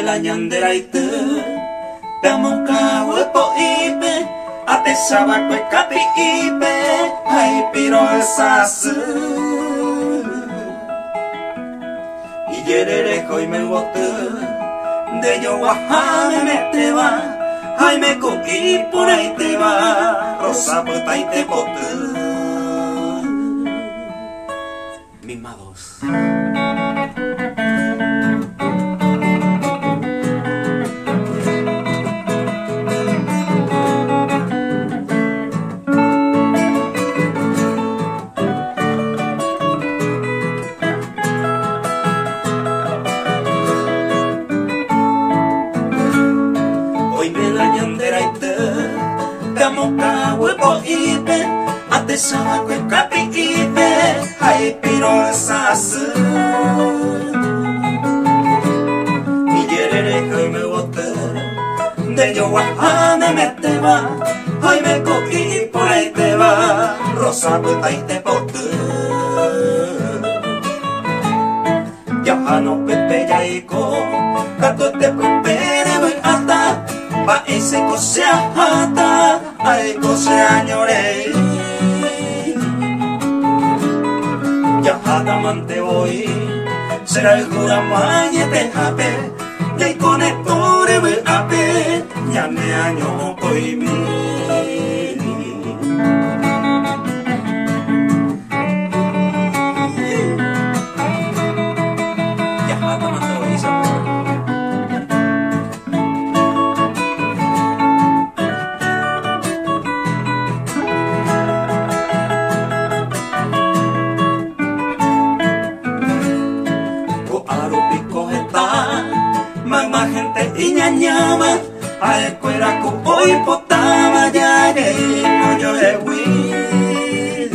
la ñandera y tú Tamuka huepo ipe Ate sabaco e capi ipe Ay piro esasu Y yerere hoy me botu De yo guajame me te va Ay me coquí por ahí te va Rosa puta y te botu Misma dos. Hoy me la ñandera y te Tamuka huevo ipe Ate sabaco e capi ipe Ay piro esasu Y yerere hoy me bote De yo guajame me te va Ay me cogí por ahí te va Rosa puta y te bote Ya no pepe ya iko Kato te prepere voy hasta Pa ese cose hata Ay cose añore Ya hata mante voy Será el jura mañete jape Ya y conectore voy ape Ya me año voy mi Ya hata mante voy Magma gente y ñañama A escuela con hoy potama ya no yo he huido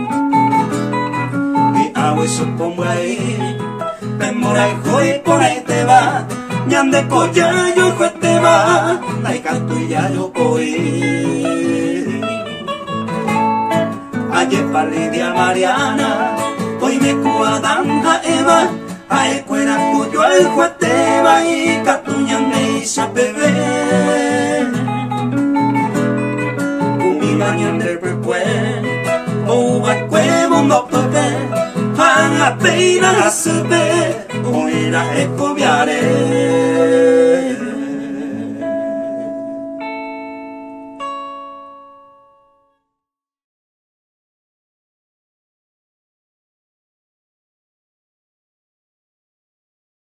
Y agua y supongo ahí Memora y hoy por ahí te va Ñande coya yo fue te va Ay canto y ya yo voy Ayer para Lidia Mariana Hoy me cuadanja Eva A escuela cuyo el juez te va y catuña me hizo bebé Umi mañana del recuerdo O va cuevo no bebé Van a peinar a sube Hoy la escobiaré